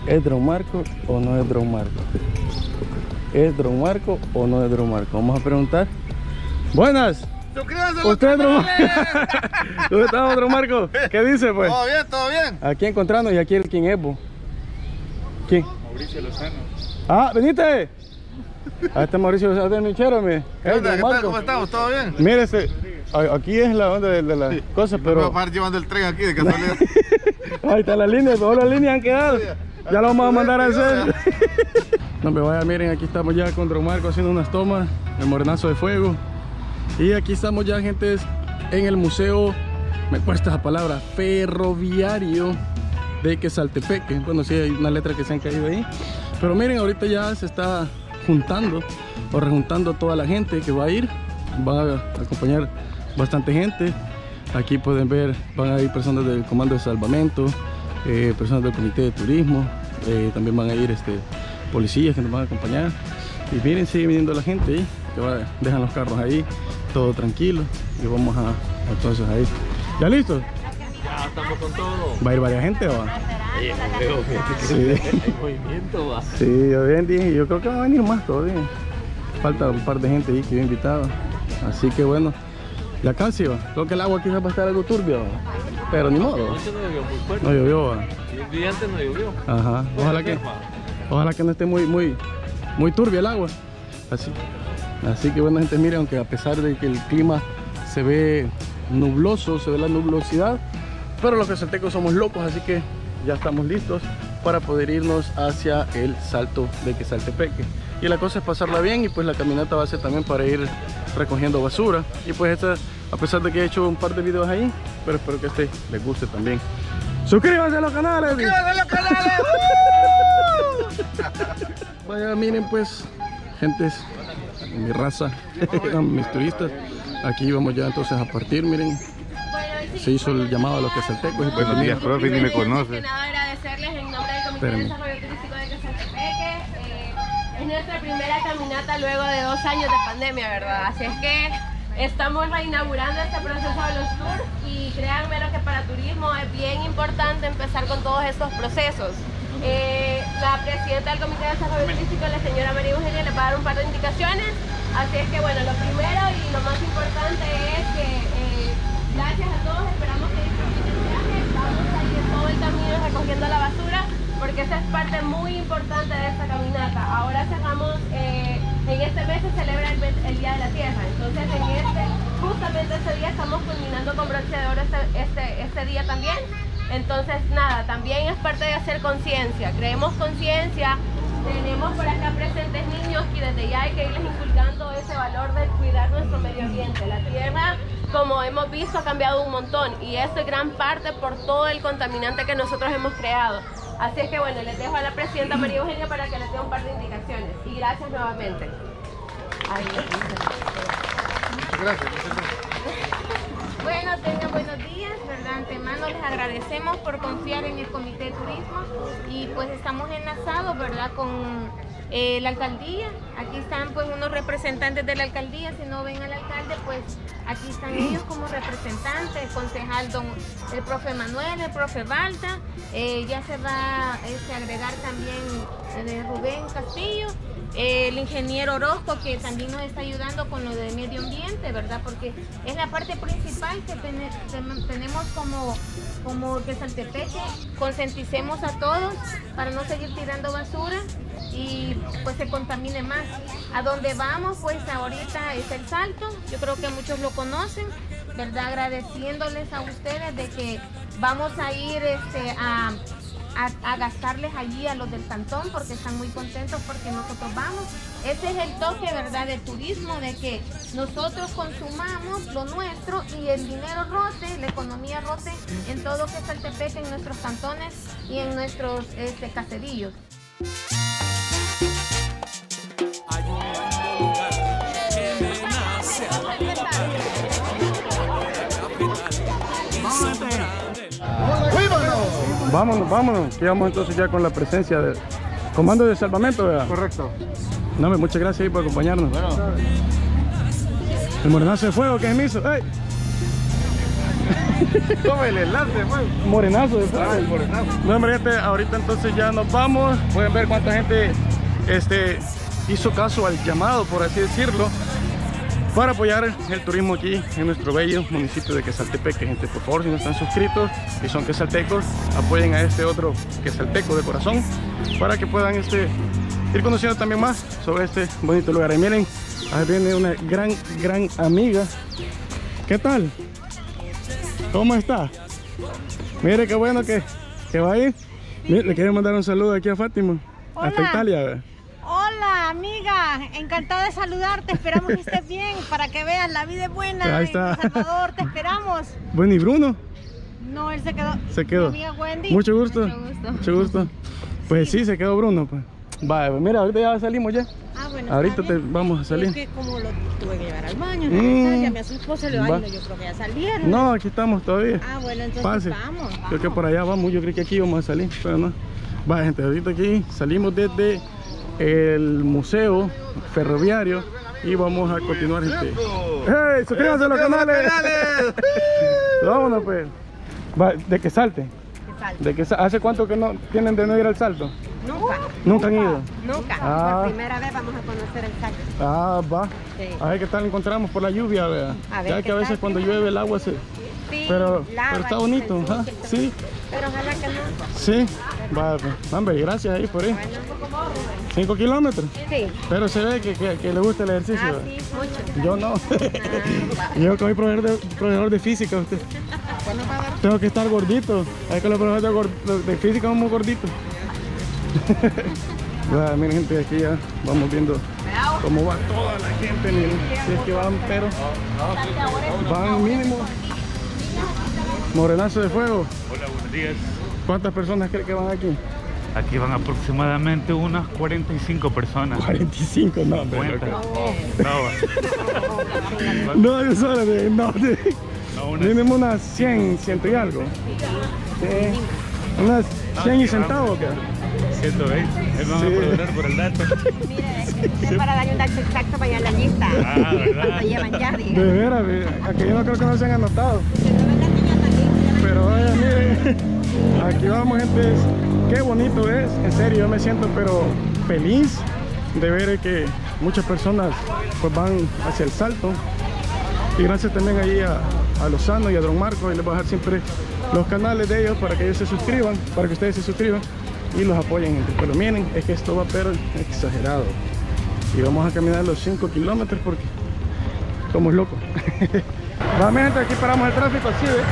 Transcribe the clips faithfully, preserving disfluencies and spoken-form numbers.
¿Es Drone Marco o no es Drone Marco? ¿Es Drone Marco o no es Drone Marco? Vamos a preguntar. Buenas. Suscríbanse. ¿Usted es Drone Marco? ¿Dónde estamos, Drone Marco? ¿Qué dice, pues? Todo bien, todo bien. Aquí encontrando y aquí el quién es, vos. ¿Quién? Mauricio Lozano. Ah, venite. Ah, este Mauricio Lozano del Michero, me. ¿Qué onda? ¿Qué tal? ¿Cómo estamos? ¿Todo bien? Mire, este, aquí es la onda de, de las sí. cosas, pero... Me voy a parar llevando el tren aquí de casualidad. Ahí está la línea, todas las líneas han quedado. Ya lo vamos a mandar a hacer. No me vaya, miren, aquí estamos ya con Drone Marco haciendo unas tomas, el morenazo de fuego. Y aquí estamos ya, gente, en el museo, me cuesta esa palabra, ferroviario de Quesaltepeque. Bueno, sí, hay una letra que se han caído ahí. Pero miren, ahorita ya se está juntando o rejuntando toda la gente que va a ir. Va a acompañar bastante gente. Aquí pueden ver, van a ir personas del Comando de Salvamento, eh, personas del Comité de Turismo, eh, también van a ir este, policías que nos van a acompañar. Y miren, sigue viniendo la gente ahí, que va, dejan los carros ahí, todo tranquilo. Y vamos a, entonces a ir. ¿Ya listo? Ya estamos con todo. ¿Va a ir varias gente o va? Sí, veo que sí. hay movimiento, va. Sí, yo bien dije, yo creo que va a venir más todavía. Falta un par de gente ahí que yo he invitado. Así que bueno, ya casi va. Creo que el agua quizás va a estar algo turbio, ¿va? Pero ni modo. Anoche no llovió muy fuerte. No llovió, ¿va? Y el día antes no llovió. Ajá. Ojalá que, ojalá que no esté muy, muy, muy turbia el agua. Así, así que bueno, gente, miren, aunque a pesar de que el clima se ve nubloso, se ve la nublosidad, pero los quesaltecos somos locos, así que ya estamos listos para poder irnos hacia el Salto de Quesaltepeque. Y la cosa es pasarla bien, y pues la caminata va a ser también para ir recogiendo basura. Y pues esta, a pesar de que he hecho un par de videos ahí, pero espero que este les guste también. ¡Suscríbanse a los canales! ¡Suscríbanse a los canales! Vaya, miren pues, gentes, mi raza, mis turistas. Aquí vamos ya entonces a partir, miren. Se hizo el llamado a los quesaltecos. Y buenos días, profe, ni me conoce. Nada, agradecerles en nombre del Comité de Desarrollo Turístico de Quesaltepeque. Eh, es nuestra primera caminata luego de dos años de pandemia, ¿verdad? Así es que estamos reinaugurando este proceso de los tours y créanme lo que para turismo es bien importante empezar con todos estos procesos. Eh, la presidenta del Comité de Desarrollo Turístico, la señora María Eugenia, les va a dar un par de indicaciones. Así es que bueno, lo primero y lo más importante es que eh, gracias a todos, esperamos que disfruten el viaje. Vamos a ir todo el camino recogiendo la basura, porque esa es parte muy importante de esta caminata. Ahora cerramos, eh, en este mes se celebra el, el Día de la Tierra, entonces en este, justamente ese día estamos culminando con broche de oro este, este, este día también. Entonces nada, también es parte de hacer conciencia, creemos conciencia. Tenemos por acá presentes niños y desde ya hay que irles inculcando ese valor de cuidar nuestro medio ambiente. La tierra, como hemos visto, ha cambiado un montón y esto es gran parte por todo el contaminante que nosotros hemos creado. Así es que bueno, les dejo a la presidenta María Eugenia para que les dé un par de indicaciones. Y gracias nuevamente. Ay, muchas gracias. Bueno, tengan buenos días, ¿verdad? Antemano les agradecemos por confiar en el Comité de Turismo y pues estamos enlazados, ¿verdad? Con eh, la alcaldía. Aquí están pues unos representantes de la alcaldía. Si no ven al alcalde, pues aquí están ellos como representantes, el concejal don, el profe Manuel, el profe Balta. Eh, ya se va este, a agregar también eh, Rubén Castillo. Eh, el ingeniero Orozco, que también nos está ayudando con lo de medio ambiente, ¿verdad? Porque es la parte principal que ten, ten, tenemos como, como Quesaltepeque. Concienticemos a todos para no seguir tirando basura y pues se contamine más. A donde vamos, pues ahorita es el Salto, yo creo que muchos lo conocen, ¿verdad? Agradeciéndoles a ustedes de que vamos a ir este, a... A, a gastarles allí a los del cantón porque están muy contentos porque nosotros vamos. Ese es el toque, ¿verdad?, del turismo, de que nosotros consumamos lo nuestro y el dinero rote, la economía rote en todo Quesaltepeque, en nuestros cantones y en nuestros este, caserillos. Hay un lugar que me nace. Vámonos, vámonos, que vamos entonces ya con la presencia del Comando de Salvamento, ¿verdad? Correcto. No, muchas gracias ahí por acompañarnos. Bueno. El morenazo de fuego que es miso. ¡Ey! Toma el enlace, man. Morenazo de Ah, el morenazo. No, hombre, gente, ahorita entonces ya nos vamos. Pueden ver cuánta gente este, hizo caso al llamado, por así decirlo, para apoyar el turismo aquí en nuestro bello municipio de Quesaltepeque. Gente, por favor, si no están suscritos y son quesaltecos, apoyen a este otro quesalteco de corazón para que puedan este, ir conociendo también más sobre este bonito lugar. Y miren, ahí viene una gran, gran amiga. ¿Qué tal? ¿Cómo está? Mire qué bueno que, que va a ir. Mire, le quiero mandar un saludo aquí a Fátima. Hola. Hasta Italia. Hola, amiga. Encantada de saludarte. Esperamos que estés bien para que veas la vida es buena. Ahí está. En El Salvador, te esperamos. Bueno, ¿y Bruno? No, él se quedó. Se quedó. Mi amiga Wendy. Mucho gusto. Mucho gusto. Mucho gusto. Pues sí, se quedó Bruno. Pues. Vale, pues mira, ahorita ya salimos ya. Ah, bueno. Ahorita está te bien. vamos a salir. Es que como lo tuve que llevar al baño, Mm. ya me a su esposa le Va. baño, yo creo que ya salieron. No, aquí estamos todavía. Ah, bueno, entonces Pase. vamos, vamos. Creo que por allá vamos. Yo creí que aquí íbamos a salir, pero no. Vale, gente, ahorita aquí salimos desde el museo ferroviario y vamos a continuar, gente. ¡Hey! ¡Suscríbanse a los canales! Vámonos, pues. Va, de que salte. Que salte. De que sa- ¿Hace cuánto que no tienen de no ir al salto? Nunca. Nunca han ido. Nunca. Ah. Por primera vez vamos a conocer el salto. Ah, va. Sí. A ver qué tal encontramos por la lluvia, vea. A ver Ya qué que a veces tal. cuando llueve el agua se... Sí, Pero, lava pero está y bonito, se ajá, ensucia. sí, Pero ojalá que no. sí. Va, pues. Hombre, gracias ahí por ahí. Bueno. Cinco kilómetros. Sí. Pero se ve que, que, que le gusta el ejercicio. Ah, ¿verdad? sí, mucho. Yo no. Ah, Yo que soy profesor de, profesor de física, usted. bueno, va a ver. Tengo que estar gordito. Es que los profesores de, gor- de física son muy gorditos. Va, miren, gente, aquí ya vamos viendo cómo va toda la gente. Miren, si es que van, pero van mínimo. Morenazo de fuego. Hola, buenos días. ¿Cuántas personas cree que van aquí? Aquí van aproximadamente unas cuarenta y cinco personas. cuarenta y cinco, no, hombre. Cuenta. loco. No, No, es hora de, no, de, no, unas- mínimo unas cien, ciento y algo. Sí. Unas cien y centavos, ¿qué? ciento veinte. Él van Sí. a perdonar por el dato. Es para darle un dato exacto para allá en la lista. Ah, ¿verdad? Cuando llevan ya, De diga. veras, ve, aquí yo no creo que no se han anotado. Pero vaya, miren, aquí vamos, gente. Qué bonito es, en serio, yo me siento pero feliz de ver que muchas personas pues van hacia el salto. Y gracias también ahí a, a Lozano y a Don Marco, y les voy a dejar siempre los canales de ellos para que ellos se suscriban, para que ustedes se suscriban y los apoyen, gente. Pero miren, es que esto va pero exagerado. Y vamos a caminar los cinco kilómetros porque somos locos. Va, mi gente, aquí paramos el tráfico así, ¿ves?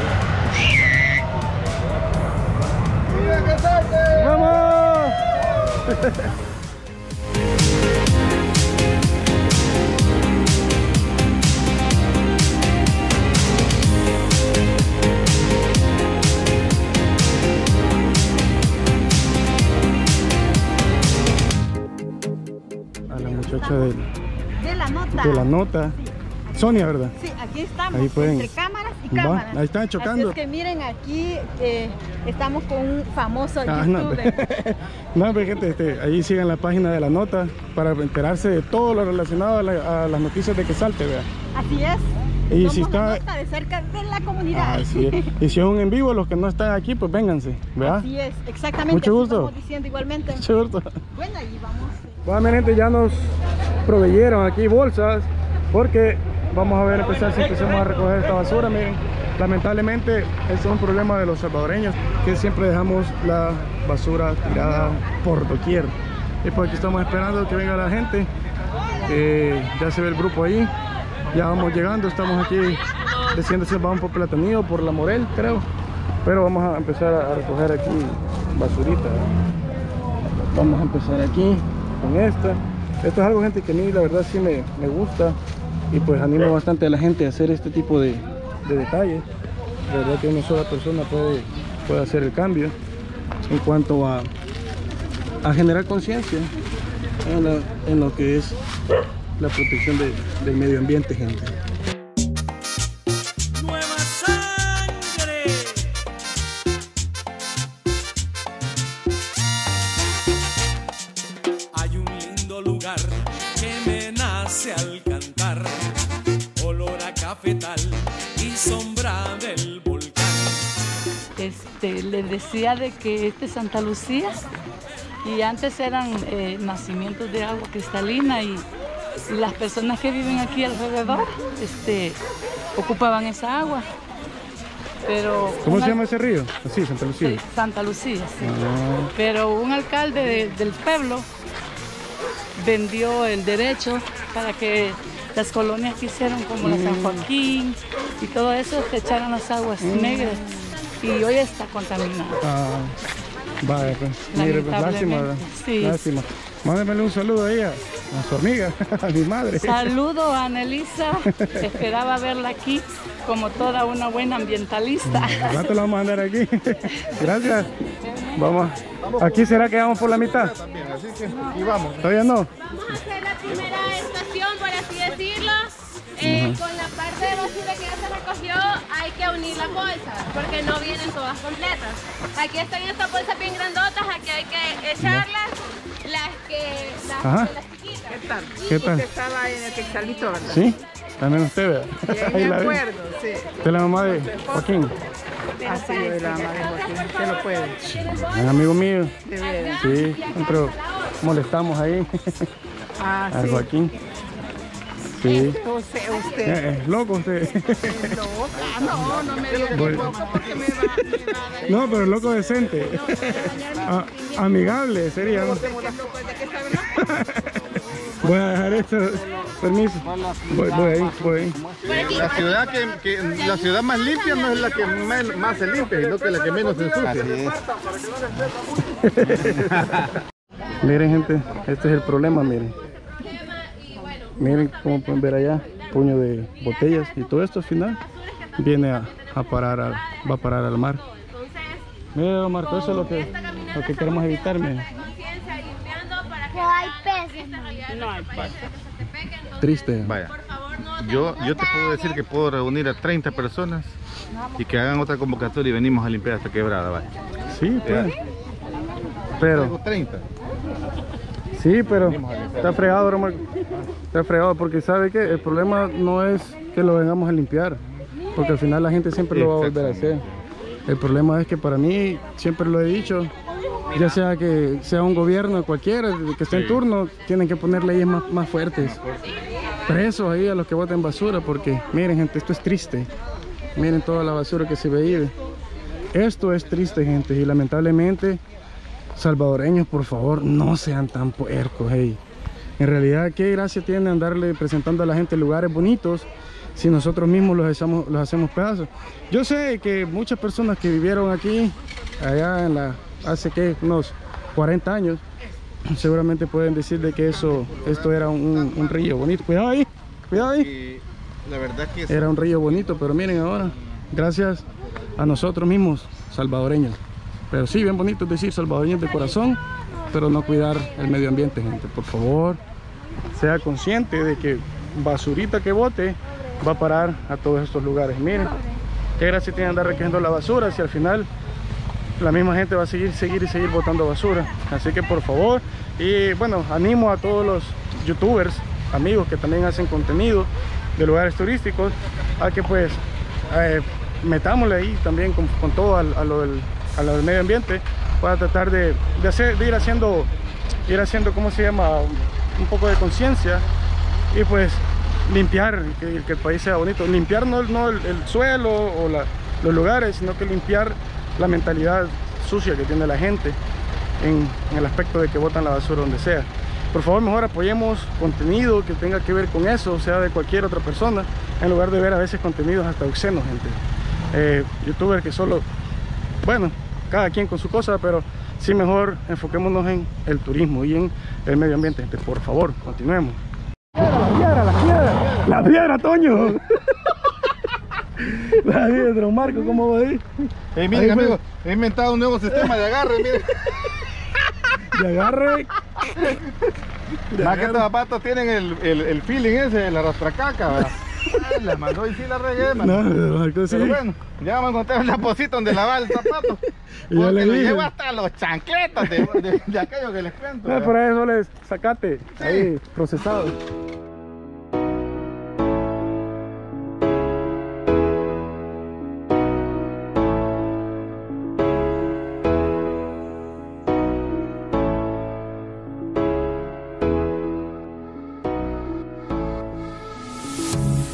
¡Vamos! A la muchacha de, De la nota. de la nota. Sonia, ¿verdad? Sí, aquí estamos, Ahí pueden- entre cámaras y Va, cámaras. ahí están chocando. Así es que miren, aquí eh, estamos con un famoso Ah, no, youtuber. no, pero gente, este, ahí sigan la página de la nota para enterarse de todo lo relacionado a, la- a las noticias de Quesalte, vea. Así es. Y Somos si está- la nota de cerca de la comunidad. Así es. Y si es un en vivo, los que no están aquí, pues vénganse, ¿verdad? Así es, exactamente. Mucho así gusto. Estamos diciendo igualmente. Mucho gusto. Bueno, ahí vamos. Bueno, mi gente, ya nos proveyeron aquí bolsas porque vamos a ver empezar si empezamos a recoger esta basura. Miren, lamentablemente este es un problema de los salvadoreños, que siempre dejamos la basura tirada por doquier. Y pues aquí estamos esperando que venga la gente. Eh, ya se ve el grupo ahí, ya vamos llegando, estamos aquí desciéndose, vamos por Platanillo, por La Morel, creo, pero vamos a empezar a recoger aquí basurita. Vamos a empezar aquí con esta. Esto es algo, gente, que a mí la verdad sí me, me gusta, y pues animo bastante a la gente a hacer este tipo de, de detalles. La verdad que una sola persona puede, puede hacer el cambio en cuanto a, a generar conciencia en, la- en lo que es la protección de- del medio ambiente, gente. Nueva sangre. Hay un lindo lugar que me nace al cantar, olor a cafetal y sombra del les decía de que este es Santa Lucía y antes eran eh, nacimientos de agua cristalina y, y las personas que viven aquí alrededor este, ocupaban esa agua. Pero ¿Cómo un se llama ese río? Sí, Santa Lucía. Sí, Santa Lucía, sí. Ah. Pero un alcalde de, del pueblo vendió el derecho para que las colonias que hicieron como la San Joaquín y todo eso se echaran las aguas Mm. negras y hoy está contaminado. Ah, vaya, pues. Mire, pues, lástima, ¿verdad? Sí. Lástima. Mándemele un saludo a ella, a su amiga, a mi madre. Saludo a Anelisa, esperaba verla aquí como toda una buena ambientalista. Al rato la vamos a mandar aquí. Gracias. Vamos. ¿Aquí será que vamos por la mitad? Así que, y vamos. ¿Todavía no? Vamos a hacer la primera estación, por así decirlo. Eh, con la parte de basura que ya se recogió hay que unir la bolsa porque no vienen todas completas. Aquí están estas bolsas bien grandotas, aquí hay que echarlas, las que las, Ajá. las chiquitas. ¿Qué tal? ¿Qué tal? Usted estaba en el Quexalito, ¿verdad? Sí, también usted vea. Bien, Ahí me la ve. acuerdo, sí. Usted es la mamá de Joaquín, Ah, sí, yo de la madre de Joaquín, usted lo puede. un amigo mío. De veras. Sí, siempre molestamos ahí Ah, a sí. Joaquín. Sí. Usted, usted. Eh, Es loco usted. Ah, no, no me diga Bueno. tampoco porque me va, me va a dar. No, pero loco decente. A- amigable sería, ¿no? Voy a dejar esto. Permiso. Voy, voy ahí, voy ahí. La ciudad, que, que, la ciudad más limpia no es la que más, más se limpia, sino que la que menos se ensucia. Miren, gente, este es el problema, miren. Miren cómo pueden ver allá, puño de botellas y todo esto al final viene a, a parar, al, va a parar al mar. Mira, Marco, eso es lo que, lo que queremos evitar, miren. No hay peces. No hay peces. Triste. Vaya, yo, yo te puedo decir que puedo reunir a treinta personas y que hagan otra convocatoria y venimos a limpiar esta quebrada, vaya. Sí, pues. Pero, Traigo treinta. sí, pero está fregado, Marco. Está fregado porque sabe que el problema no es que lo vengamos a limpiar, porque al final la gente siempre lo va a volver a hacer. El problema es que para mí, siempre lo he dicho, ya sea que sea un gobierno cualquiera que esté en turno, tienen que poner leyes más, más fuertes. Presos ahí a los que boten basura, porque miren, gente, esto es triste. Miren toda la basura que se ve ahí. Esto es triste, gente, y lamentablemente, salvadoreños, por favor, no sean tan puercos, hey. En realidad, ¿qué gracia tiene andarle presentando a la gente lugares bonitos si nosotros mismos los hacemos, los hacemos pedazos? Yo sé que muchas personas que vivieron aquí, allá en la, hace que unos cuarenta años, seguramente pueden decir de que eso, esto era un, un río bonito. Cuidado ahí, cuidado ahí. Y la verdad que es... Era un río bonito, pero miren ahora, gracias a nosotros mismos, salvadoreños. Pero sí, bien bonito es decir salvadoreños de corazón, pero no cuidar el medio ambiente, gente. Por favor, sea consciente de que basurita que bote va a parar a todos estos lugares. Miren, qué gracia tiene andar recogiendo la basura si al final la misma gente va a seguir, seguir y seguir botando basura. Así que por favor, y bueno, animo a todos los youtubers, amigos que también hacen contenido de lugares turísticos, a que pues eh, metámosle ahí también con, con todo a, a, lo del, a lo del medio ambiente, para tratar de, de, hacer, de ir haciendo, ir haciendo, ¿cómo se llama? Un poco de conciencia y pues limpiar, que, que el país sea bonito. Limpiar no, no el, el suelo o la, los lugares, sino que limpiar la mentalidad sucia que tiene la gente en, en el aspecto de que botan la basura donde sea. Por favor, mejor apoyemos contenido que tenga que ver con eso, sea de cualquier otra persona, en lugar de ver a veces contenidos hasta obscenos, gente. Eh, youtubers que solo, bueno, cada quien con su cosa, pero sí mejor enfoquémonos en el turismo y en el medio ambiente, gente. Por favor, continuemos. La piedra, la piedra, la piedra, Toño. La piedra, don Marco, ¿cómo va ahí? Hey, miren, amigos, he inventado un nuevo sistema de agarre, miren. De agarre. Más que estos zapatos tienen el, el, el feeling ese, el arrastracaca, ¿verdad? Ah, la mandó y sí la regué, man. No, don Marco, sí. Pero bueno, ya vamos a encontrar una posita donde lavar el zapato. Y yo Porque le lo dije, llevo hasta los chancletas de, de, de aquello que les cuento. no, ¿verdad? por eso les sacate, Sí. ahí, procesado.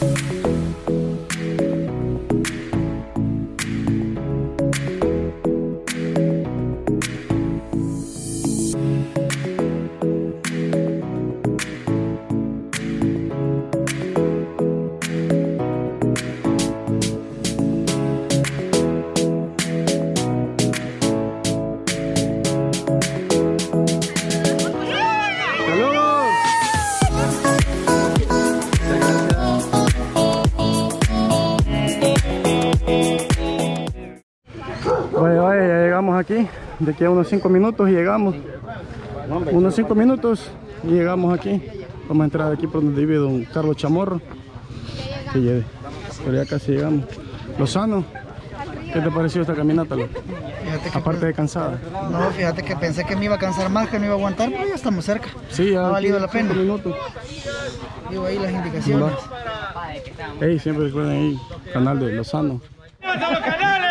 Vaya, vaya, ya llegamos aquí. De aquí a unos cinco minutos y llegamos. Unos cinco minutos y llegamos aquí. Vamos a entrar aquí por donde vive don Carlos Chamorro. Que lleve. Pero ya casi llegamos. Lozano, ¿qué te pareció esta caminata, loco? Aparte que, de cansada. No, fíjate que pensé que me iba a cansar más, que no iba a aguantar, pero ya estamos cerca. Sí, ya ha valido la pena. Minutos. Digo ahí las indicaciones. Ey, siempre recuerden ahí, canal de Lozano. ¡Los canales!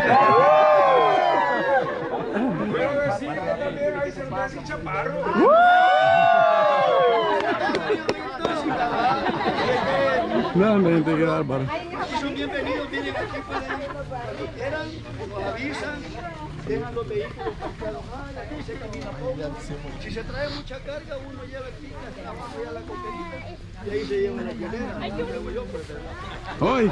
No, me gente que bárbaro. Son bienvenidos, vienen aquí cuando quieran, nos avisan, dejan los vehículos parqueados mal, aquí se camina poco. Si se trae mucha carga, uno lleva el pica hasta abajo ya la coperita y ahí se lleva la hielera. Luego yo, pues. ¡Hoy!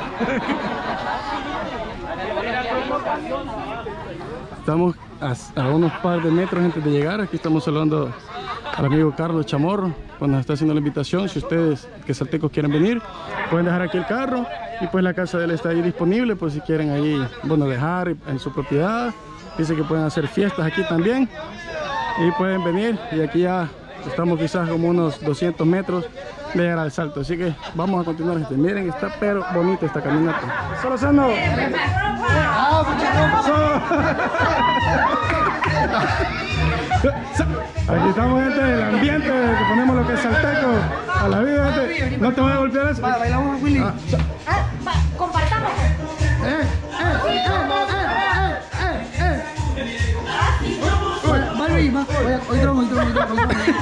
Estamos a, a unos par de metros antes de llegar. Aquí estamos saludando al amigo Carlos Chamorro, cuando nos está haciendo la invitación. Si ustedes que saltecos quieren venir, pueden dejar aquí el carro y pues la casa de él está ahí disponible, pues si quieren ahí, bueno, dejar en su propiedad. Dice que pueden hacer fiestas aquí también y pueden venir, y aquí ya estamos quizás como unos doscientos metros de llegar al salto, así que vamos a continuar, gente. Miren, está pero bonita esta caminata. Solo Sano. Aquí estamos, gente, el ambiente, que ponemos lo que es salteco a la vida, gente. No te voy a golpear eso. Va, bailamos a Willy. Ah, Ah, va, compartamos. Eh, eh, eh, eh, eh, eh, eh. Va, va Luis, va. Oye, hoy trono, hoy trono, hoy trono, hoy trono.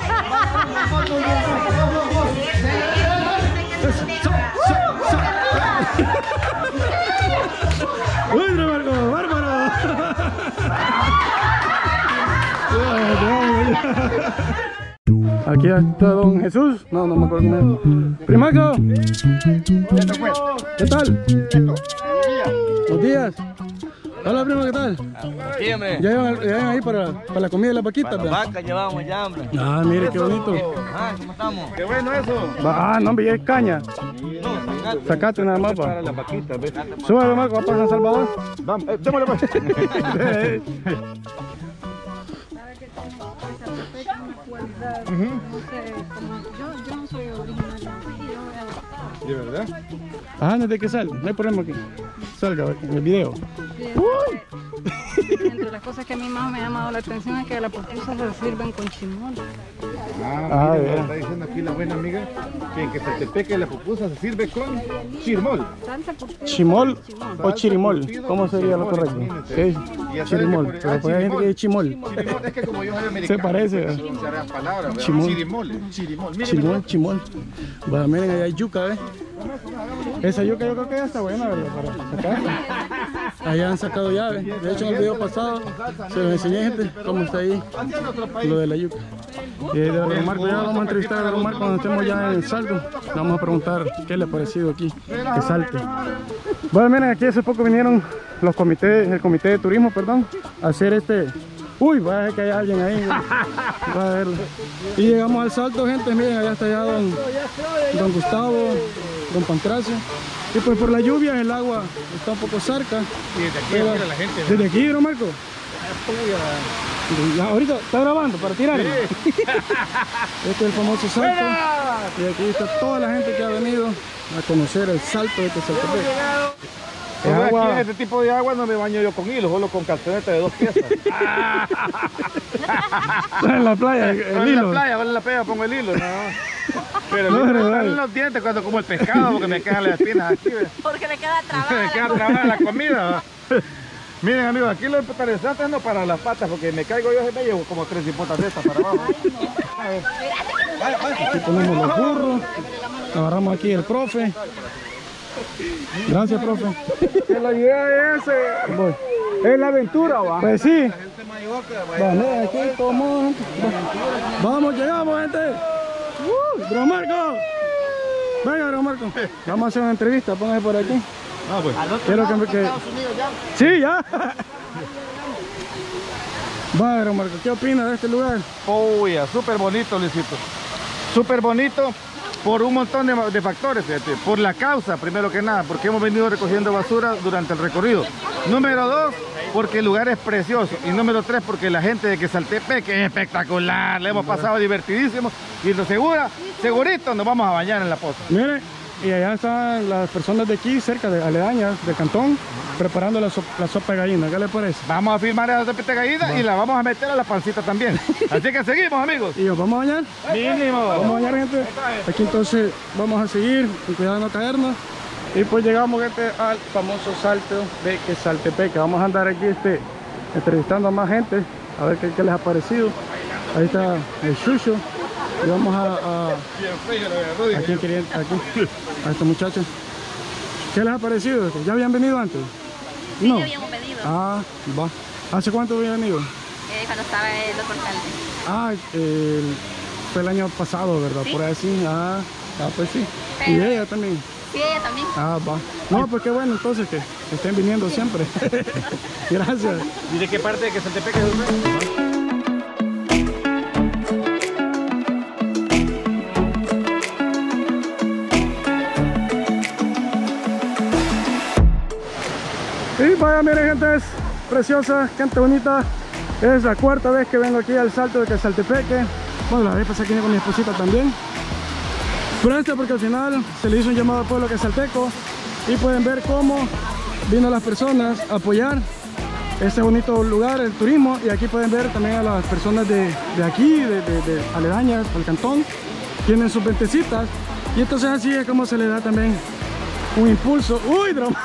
¡Uy, Marco! ¡Bárbaro! Aquí está don Jesús. No, no me acuerdo cómo es. Primaco. ¿Qué tal? Buenos días. Hola, primo, ¿qué tal? Sí, hombre. ¿Ya llevan, ya llevan ahí para, para la comida de las vaquitas? Para las vacas llevamos ya, hombre. Ah, mire, qué bonito. Ah, ¿cómo estamos? Qué bueno eso. Ah, no, hombre, ya es caña. No, sacate. Sacate nada más, pa. Para las vaquitas, ¿ves? Súbalo, Marco, va para San Salvador. Vamos, eh, démosle pues. Yo no soy original de aquí, ¿De verdad? Ah, desde que sale, no hay problema que salga en el video. Entre las cosas que a mí más me ha llamado la atención es que las pupusas se sirven con chimol. Ah, Ah, mira, bien. está diciendo aquí la buena amiga que en Quezaltepeque la pupusa se sirve con chirmol. Salsa curtida. ¿Chimol o chirimol? curtido ¿Cómo con sería lo chimol, correcto? imagínense. ¿Qué es? Y ya sabes Chirimol, que por- pero ah, pues hay gente que dice chimol. Chirimol, es que como yo soy americano, parece, pues, ¿eh? usaré las palabras, ¿verdad? Chimol. Chirimol, chirimol. Mire, Chimol, mire. chimol. Bueno, miren, ahí hay yuca, ¿ves? Esa yuca yo creo que ya está buena, ¿verdad? Para sacar. Allá han sacado llaves. De hecho, en el video pasado se los enseñé, gente, cómo está ahí lo de la yuca. Y de Don Marco, ya vamos a entrevistar a Don Marco cuando estemos ya en el salto. Le vamos a preguntar qué le ha parecido aquí, que salte. Bueno, miren, aquí hace poco vinieron los comités, el comité de turismo, perdón, a hacer este... Uy, va a ver que hay alguien ahí. Va a verlo. Y llegamos al salto, gente. Miren, allá está ya don, don Gustavo, don Pancracio. Y pues por la lluvia el agua está un poco cerca. Y desde aquí Pero- mira la gente. Desde aquí, ¿no, Marco? Ya, ahorita está grabando para tirar. Este es el famoso salto. Y aquí está toda la gente que ha venido a conocer el salto de este salto. Es Como agua. aquí en este tipo de agua no me baño yo con hilo, solo con calzoneta de dos piezas. En la playa, el en hilo. la playa, en la playa pongo el hilo, no. Pero No, me no, salen no. los dientes cuando como el pescado porque me quedan las espinas aquí, ¿ves? Porque le queda trabada. Me queda trabada la comida, ¿va? Miren, amigos, aquí lo interesante es no para las patas porque me caigo yo y me llevo como tres hipotas de estas para abajo. Aquí ponemos los burros. Agarramos aquí el profe. Gracias, profe. Que la idea es, eh, Voy. es la aventura, va. Pues sí. Vale, aquí tomamos. Vamos, llegamos, gente. Uh, Don Marco. Venga, Don Marco. Vamos a hacer una entrevista, póngase por aquí. Ah, pues. Quiero que, que... Sí, ya. Vaya, Don Marco, ¿qué opina de este lugar? Uy, súper bonito, Luisito. Súper bonito por un montón de, de factores, fíjate. Por la causa, primero que nada, porque hemos venido recogiendo basura durante el recorrido. Número dos, porque el lugar es precioso. Y número tres, porque la gente de Quesaltepeque es espectacular. Le hemos pasado divertidísimo. Y lo segura, segurito nos vamos a bañar en la poza. Mire, y allá están las personas de aquí, cerca de aledañas, del cantón, preparando la, so la sopa de gallina. ¿Qué le parece? Vamos a filmar esa sopa de gallina Va. y la vamos a meter a la pancita también. Así que seguimos, amigos. ¿Y nos vamos a bañar? Mínimo. Vamos a bañar, gente. Aquí entonces vamos a seguir, con cuidado de no caernos. Y pues llegamos, gente, al famoso salto de Quesaltepeque. Vamos a andar aquí este, entrevistando a más gente, a ver qué, qué les ha parecido. Ahí está el Chucho. Y vamos a... a ¿A quién querían? Aquí. A estos muchachos. ¿Qué les ha parecido? ¿Ya habían venido antes? Sí, no. ya habíamos venido. Ah, va. ¿Hace cuánto habían venido? Eh, cuando estaba el otro alcalde. Ah, el, fue el año pasado, ¿verdad? ¿Sí? Por ahí sí. Ah, ah, pues sí. Pero... Y ella también. Sí, ella también. Ah, va. No, pues qué bueno entonces que estén viniendo siempre. Gracias. ¿Y de qué parte de Quesaltepeque es usted? Y vaya, miren, gente, es preciosa, gente bonita. Es la cuarta vez que vengo aquí al salto de Quesaltepeque. Bueno, la vez pasada que vine con mi esposita también. Pero este porque al final se le hizo un llamado al pueblo quesalteco y pueden ver cómo vino las personas a apoyar este bonito lugar, el turismo. Y aquí pueden ver también a las personas de, de aquí, de, de, de aledañas al cantón. Tienen sus ventecitas y entonces así es como se le da también un impulso. ¡Uy, drama!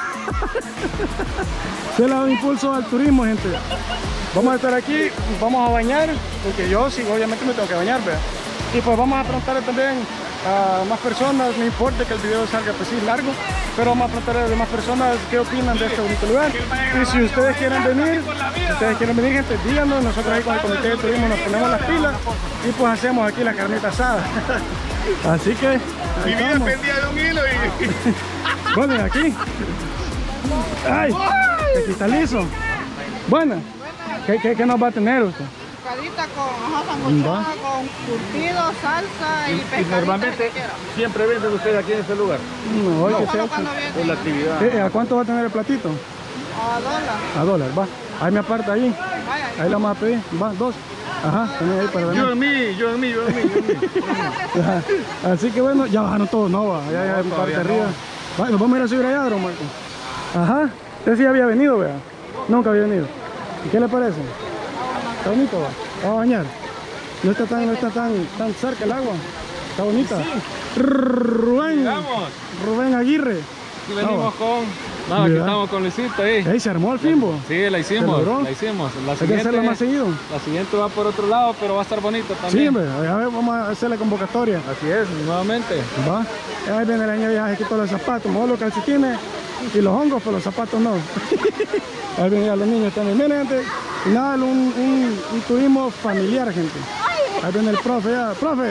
Se le da un impulso al turismo, gente. Vamos a estar aquí, vamos a bañar, porque yo sí, obviamente me tengo que bañar, ¿verdad? Y pues vamos a preguntarle también a más personas, no importa que el video salga pues sí largo, pero vamos a preguntarle a demás personas qué opinan de este bonito lugar. Y si ustedes quieren venir, si ustedes quieren venir, gente, díganos, nosotros ahí con el comité de turismo nos ponemos las pilas y pues hacemos aquí la carnita asada. Así que mi vida pendía de un hilo y... bueno, y aquí. ¡Ay! Aquí está liso. Buena. ¿Qué, qué, qué nos va a tener usted? Pescadita con ajá, sanguchada, con curtido, salsa y, y pescadita. Y normalmente siempre venden ustedes aquí en este lugar. No, hoy no, que sea. Por la actividad. ¿Eh, ¿A cuánto va a tener el platito? A dólar. A dólar, va. Ahí me aparta ahí. Vaya, ahí la vamos a pedir. Va, dos. Ajá, también ahí para ver. Yo en mí, yo en mí, yo en mí, yo en mí. Así que bueno, ya bajaron todos, no va. Ya, ya, no, parte arriba. No. Va, nos vamos a ir a subir allá, don Marco. Ajá. Usted sí había venido, vea. Nunca había venido. ¿Y qué le parece? Está bonito, va. Vamos a bañar. No está tan, no está tan, tan cerca el agua. Está bonita. Sí. Rubén. Rubén Aguirre. Y venimos no, con... No, aquí estamos con Luisito ahí. ¿Ahí se armó el fimbo? Sí, la hicimos, la hicimos. La Hay que hacerla más seguido. La siguiente va por otro lado, pero va a estar bonito también. Sí, hombre, a ver, vamos a hacer la convocatoria. Así es, nuevamente. Va. Ahí viene el año viaje, quitó los zapatos, mejor los calcetines y los hongos, pero los zapatos no. Ahí vienen ya los niños también. Miren, gente, y nada, un, un, un turismo familiar, gente. Ahí viene el profe ya. ¡Profe!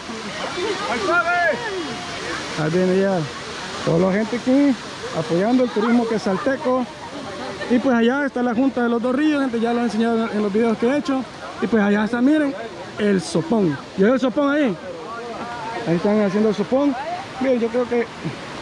Ahí viene ya toda la gente aquí apoyando el turismo quesalteco. Y pues allá está la junta de los dos ríos, gente, ya lo he enseñado en los videos que he hecho. Y pues allá está, miren, el sopón. ¿Llegó el sopón ahí? Ahí están haciendo el sopón. Miren, yo creo que...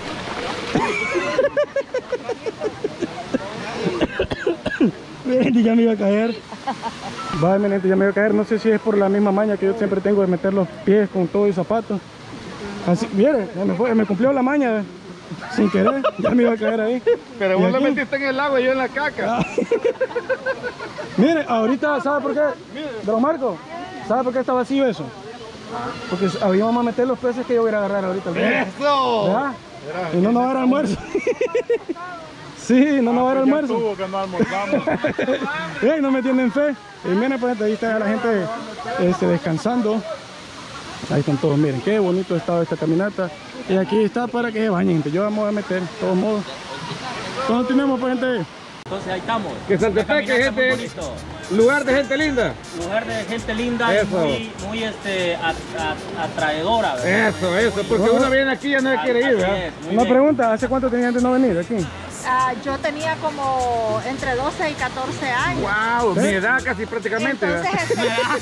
Miren, ya me iba a caer. Vaya, miren, ya me iba a caer. No sé si es por la misma maña que yo siempre tengo de meter los pies con todo y zapatos. Así, miren, ya me, fue, me cumplió la maña. Sin querer, ya me iba a caer ahí. Pero vos lo metiste en el agua y yo en la caca. Ah. Mire, ahorita, ¿sabe por qué? Don Marco, ¿sabe por qué está vacío eso? Porque ahí vamos a meter los peces que yo voy a agarrar ahorita. ¡Eso! ¿Verdad? Y no nos va a dar almuerzo. Sí, no nos va a dar almuerzo. Tuvo que no almorzamos. Ey, no me tienen fe. Y miren, pues ahí está la gente este, descansando. Ahí están todos, miren, qué bonito estado esta caminata. Y aquí está para que se bañen, gente. Yo vamos a meter, de todos modos. ¿Cuánto tenemos, pues, gente? Entonces ahí estamos. Que Saltepeque, gente, lugar de gente linda. Lugar de gente linda Eso. y muy, muy este, at, at, atraedora, ¿verdad? Eso, eso, porque uno viene aquí y ya no se quiere ir, ¿verdad? Es, Una bien. pregunta, ¿hace cuánto tenían de no venir aquí? Ah, yo tenía como entre doce y catorce años. Wow, mi edad casi prácticamente. Entonces,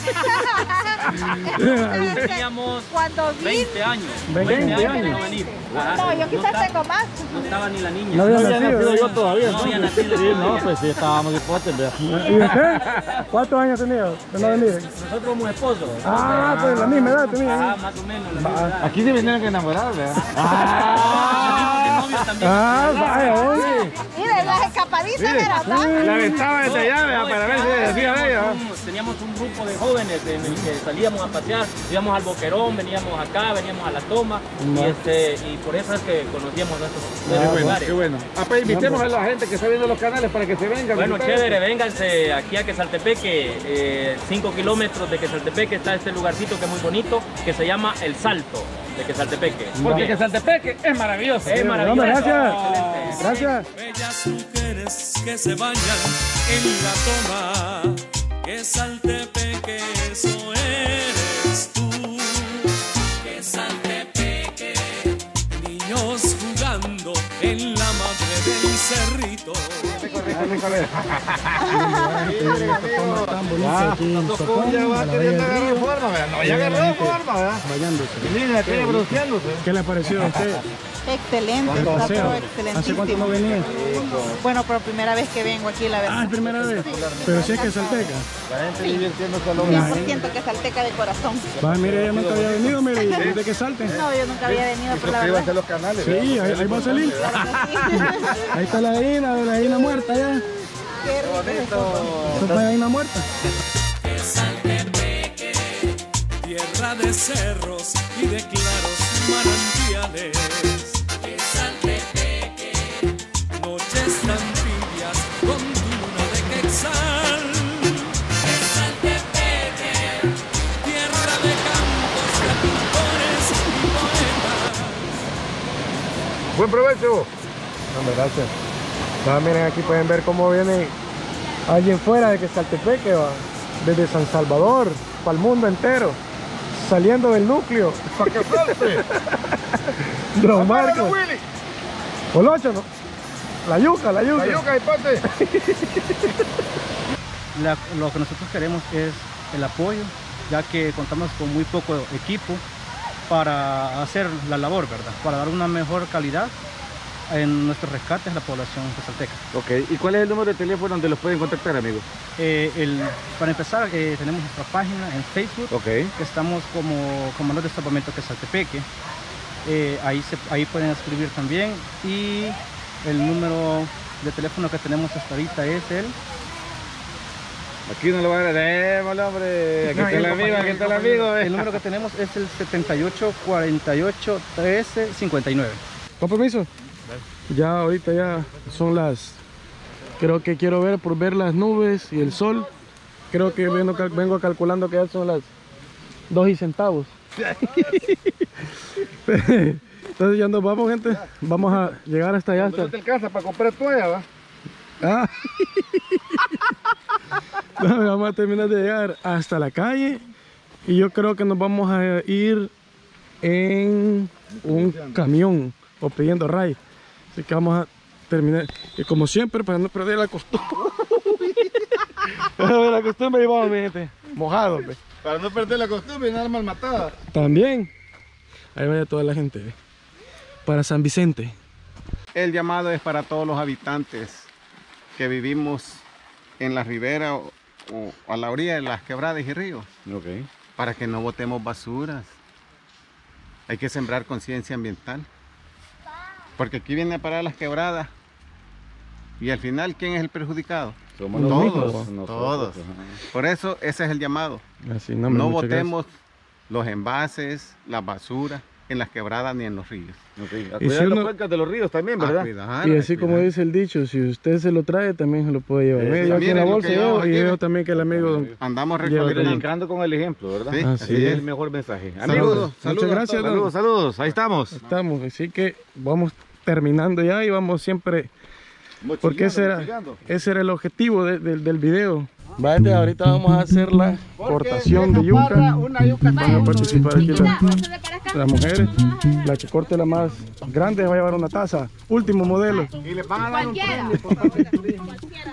Entonces, teníamos cuando vine, veinte años. veinte de años. no venir. no, yo quizás estaba, tengo más. no estaba ni la niña. No había nacido, nacido yo todavía. No había nacido. Sí, no, pues sí, estábamos hipotes, ¿verdad? ¿Y usted? ¿Cuántos años tenía de no venir? Nosotros somos esposos. Ah, pues la misma edad tenía. Ah, más o menos. La misma edad. Aquí se vinieron que enamorar, ¿verdad? Ah, novios también. Ah, vaya, oye. Miren, las escapaditas de la La aventaba desde allá, ¿verdad? Para ver si le decía a ella. Teníamos, teníamos un grupo de jóvenes en el que salíamos a pasear, íbamos al Boquerón, veníamos acá, veníamos a La Toma, y, este, y por eso es que conocíamos estos, Qué estos bueno, lugares. qué bueno. Ah, pues invitemos a la gente que está viendo los canales para que se vengan. Bueno, visitar chévere, esto. vénganse aquí a Quesaltepeque, cinco kilómetros de Quesaltepeque está este lugarcito que es muy bonito, que se llama El Salto de Quesaltepeque. Porque Quesaltepeque es maravilloso. Es maravilloso. Hombre, gracias. Excelente. Gracias. Bellas mujeres que se bañan en La Toma, Quesaltepeque, eso eres tú. Quesaltepeque, niños jugando en la madre del cerrito. Tan bonito aquí en Socón, Ya va a la queriendo orilla del agarrar río. forma, ¿verdad? No, ya Y agarró obviamente forma, ¿verdad? Bañándose. Mira, tiene bronceándose. ¿Qué le pareció a usted? Excelente, El está paseo. todo ¿Hace excelentísimo. cuánto no venía? Bueno, pero primera vez que vengo aquí, la verdad. Ah, es primera vez. Pero si es que salteca. La gente divirtiéndose a lo cien por ciento que salteca de corazón. Va, mire, ella nunca había venido, mire, desde que salte. No, yo nunca había venido, pero la Suscríbanse a verdad. los canales. Sí, ahí, ahí va a salir. Ahí está la gallina, la gallina muerta ya. Qué rico. Esa fue la gallina muerta. Quesaltepeque, tierra de cerros y de claros manantiales. Quesaltepeque, noches tan tibias con luna de quetzal. Quesaltepeque, tierra de cantos de pintores y poetas. Buen provecho. Hombre, gracias. Va, miren, aquí pueden ver cómo viene alguien fuera de Quesaltepeque, va. Desde San Salvador, para el mundo entero. Saliendo del núcleo. Para que salte. Don Marcos. O el ocho, ¿no? La yuca, la yuca. La yuca y pate. La- lo que nosotros queremos es el apoyo, ya que contamos con muy poco equipo para hacer la labor, ¿verdad? Para dar una mejor calidad en nuestros rescates a la población quesalteca. Ok, ¿y cuál es el número de teléfono donde los pueden contactar, amigos? Eh, el- para empezar, eh, tenemos nuestra página en Facebook, Ok. que estamos como Comando de Salvamento Quesaltepeque. Eh, ahí, se, ahí pueden escribir también, y el número de teléfono que tenemos hasta ahorita es el... Aquí no lo van a démosle, hombre. Aquí No, está el el amigo, aquí está el compañero, amigo. El número que tenemos es el setenta y ocho, cuarenta y ocho, trece, cincuenta y nueve. Con permiso. Ya ahorita ya son las... Creo que quiero ver por ver las nubes y el sol. Creo que vengo, cal- vengo calculando que ya son las dos y centavos. Entonces ya nos vamos, gente. Vamos a llegar hasta allá. Hasta... ¿Dónde te alcanza para comprar toalla, va? Ah. No, vamos a terminar de llegar hasta la calle. Y yo creo que nos vamos a ir en un camión o pidiendo ray. Así que vamos a terminar. Y como siempre, para no perder la costumbre. La costumbre, y vamos, mi gente. Mojado, pues. Para no perder la costumbre y nada mal matada. También. Ahí vaya toda la gente. ¿Ve? Para San Vicente. El llamado es para todos los habitantes que vivimos en la ribera o, o a la orilla de las quebradas y ríos. Okay. Para que no botemos basuras. Hay que sembrar conciencia ambiental. Porque aquí vienen a parar las quebradas. Y al final, ¿quién es el perjudicado? Somos todos, nosotros. todos. Ajá. Por eso ese es el llamado. Así, No, no, hombre, muchas botemos los envases, la basura en las quebradas ni en los ríos. Okay. A Y si cuidar uno- las cuencas de los ríos también, A ¿verdad? cuidar, Y a así como cuidar. dice el dicho, si usted se lo trae, también se lo puede llevar. Sí, Mira, sí. yo aquí en Miren la lo bolsa que llevo, llevamos y aquí. veo también que el amigo Andamos lleva recogiendo. Predicando con el ejemplo, ¿verdad? Sí, Así Ese es es. el mejor mensaje. Saludos, Amigos, Muchas saludos, gracias, don. saludos, saludos. Ahí estamos. Estamos, así que vamos terminando ya y vamos siempre, porque ese era, ese era el objetivo de- de- del video. Vaya, ahorita vamos a hacer la cortación de yuca. Una yuca Van a participar aquí las, las mujeres. La que corte la más grande va a llevar una taza. Último modelo. Y les van a dar un Cualquiera. premio por parte de turismo.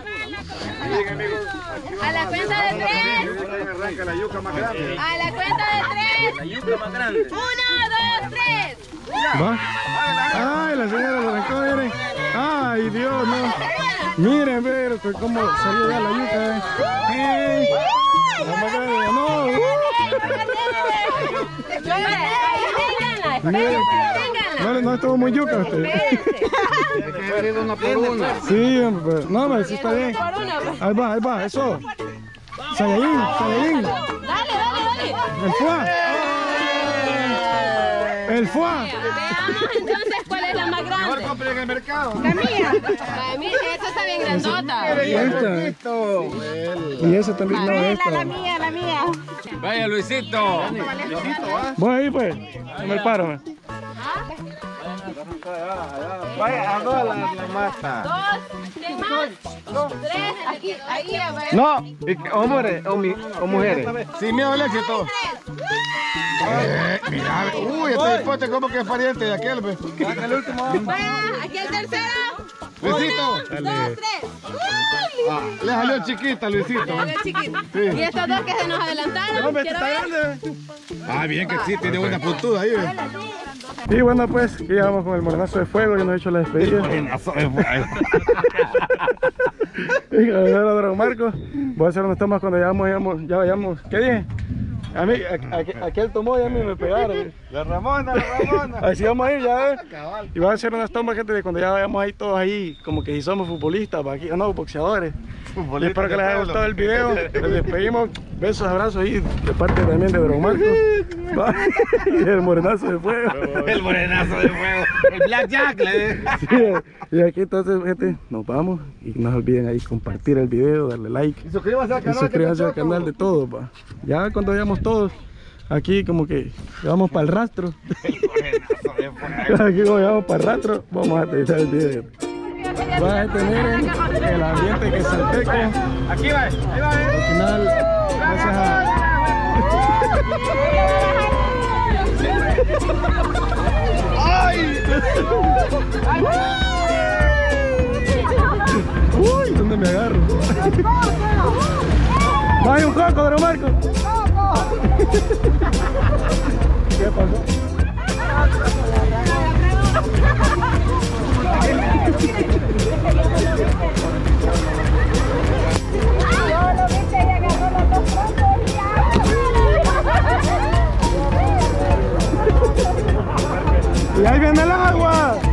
A la cuenta de tres. Arranca la yuca más grande. A la cuenta de tres. La yuca más grande. Uno, dos, tres. ¿Va? Ay, la señora lo arrancó, miren. Ay, Dios, no. Miren, pero que cómo salió ya la yuca. Eh. Eh. La más grande ganó. Miren. No, no estuvo muy yuca usted. Una por una. Sí, hombre, pero- no, hombre, sí está bien. Ahí va, ahí va, eso. Saiyajin, Saiyajin. Dale, dale, dale. El fuá. El fuá. Veamos entonces cuál es la más Mejor grande. compren en el mercado. La mía. La mía, esta está bien grandota. Y esta. Y esa también, no, esta. La mía, la mía. Vaya, Luisito. Voy ahí, pues. No me paro, man. Vaya, a toda la, la mata. Dos, ¿quién más? Tres, aquí, ahí, a ver. No, y que- hombres o, mi- o mujeres. Sin miedo al éxito. Eh, mira, uy, este hipote como que es pariente de aquel, ve. Vaya, aquí el tercero. Luisito. Uno, dos, tres. Uy, Ah, le salió chiquita, Luisito. Dale, chiquito. Sí. Y estos dos que se nos adelantaron. Quiero ver. Ah, bien que sí, tiene buena puntuda ahí, ve. Y bueno, pues, aquí ya vamos con el morenazo de fuego. Ya nos he hecho la despedida. Y con el señor Don Marco. Voy a hacer unas tomas cuando ya vayamos, ya vayamos. ¿Qué dije? A mí, a- a- aquel tomó y a mí me pegaron. La Ramona, la Ramona. Así vamos a ir ya, ¿eh? Y van a hacer unas tomas, gente, de cuando ya vayamos ahí todos ahí, como que si somos futbolistas, pa' aquí, no, boxeadores. Y espero que les haya gustado el video. Les despedimos. Besos, abrazos y de parte también de Don Marco. Va. Y el morenazo de fuego. El morenazo de fuego. El Blackjack, le Sí, y aquí entonces, gente, nos vamos. Y no se olviden ahí compartir el video, darle like. Y suscríbanse al Y canal. suscríbanse que al me canal de todos, pa. Ya cuando vayamos todos, aquí como que vamos para el rastro. Aquí como vamos para el rastro, vamos a editar el video. Va a tener el ambiente que es salteco. Aquí va, ahí va, Al final, gracias a... ¡Ay! Uy, ¿dónde me agarro? ¡Vaya un coco, Don Marco! ¿Qué pasó? ¡Y ahí viene el agua!